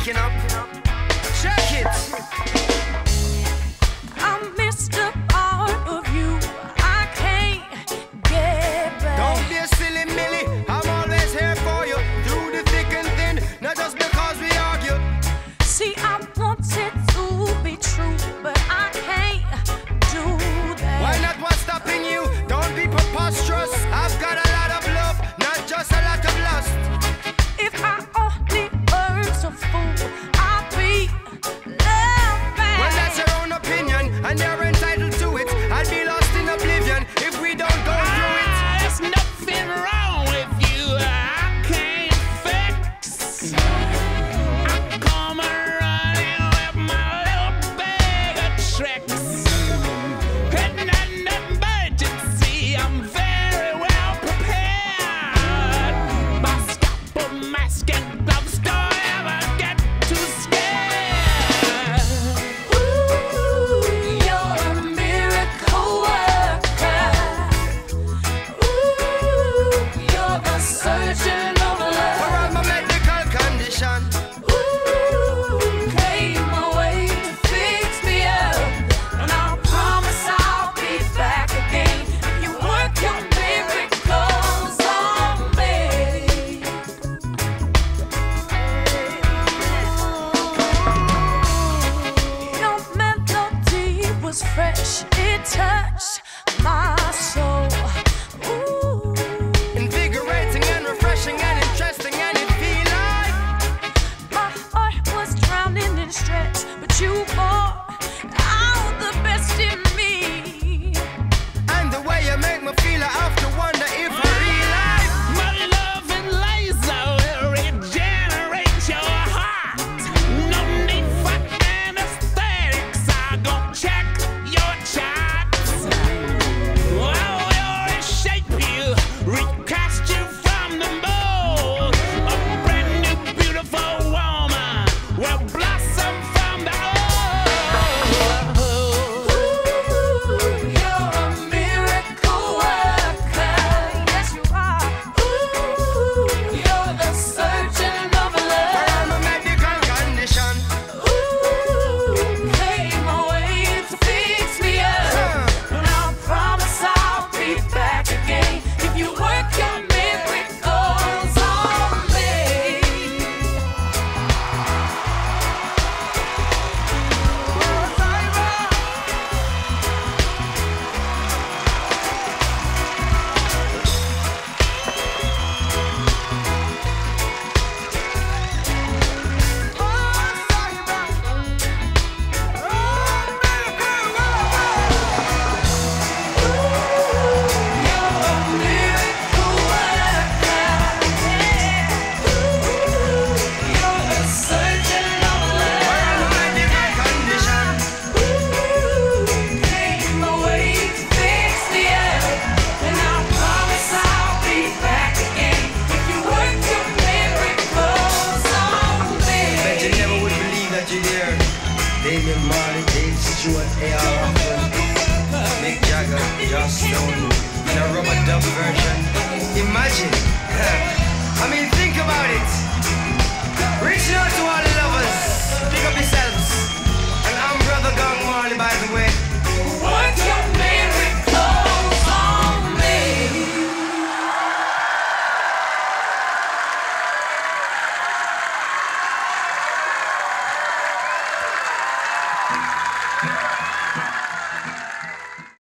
waking up. Check it. I missed a part of you. I can't get back. Don't be a silly Millie. I'm always here for you. Through the thick and thin. Not just because we argue. See, I want it to be true, but I can't do that. Why not? What's stopping you? Don't be preposterous. I've got a lot of love, not just a lot of lust. If I only earned a fool, I'd be loved back. Well, that's your own opinion, and you're entitled to it. I'd be lost in oblivion if we don't go through it. There's nothing wrong with you. I can't fix. I come running with my little bag of tricks. And in an emergency, I'm very well prepared. My scalpel, mask, and gloves don't ever get too scared. Ooh, you're a miracle worker. Ooh, you're the surgeon of For love. all my medical condition. Ooh, came away to fix me up, and I promise I'll be back again. You work your miracles on me. Your melody was fresh, it touched my soul. Ooh. Invigorating and refreshing and interesting, and it feel like My heart was drowning in stress, but you brought out the best in me. and the way you make me feel, I have to wonder if I realize. My love and laser will regenerate your heart. No need for anesthetics. I gon' check your charts. I will reshape you, recast you from the mold. A brand new, beautiful woman will blossom from the old. Ooh, you're a miracle worker. Yes, you are. Ooh, you're the surgeon of For love. all my medical condition. Ooh, came away to fix me up, and I promise I'll be back again if you work your miracles on me. Bet you never would believe that you're there. Damian Marley, Dave Stewart, A.R. Rahman, Mick Jagger, Joss Stone, in a rubber dub version. Imagine. I mean, think about it. Reaching out to all the lovers. Pick up yourselves. And I'm Brother Gang Marley, by the way. Work your miracles on me.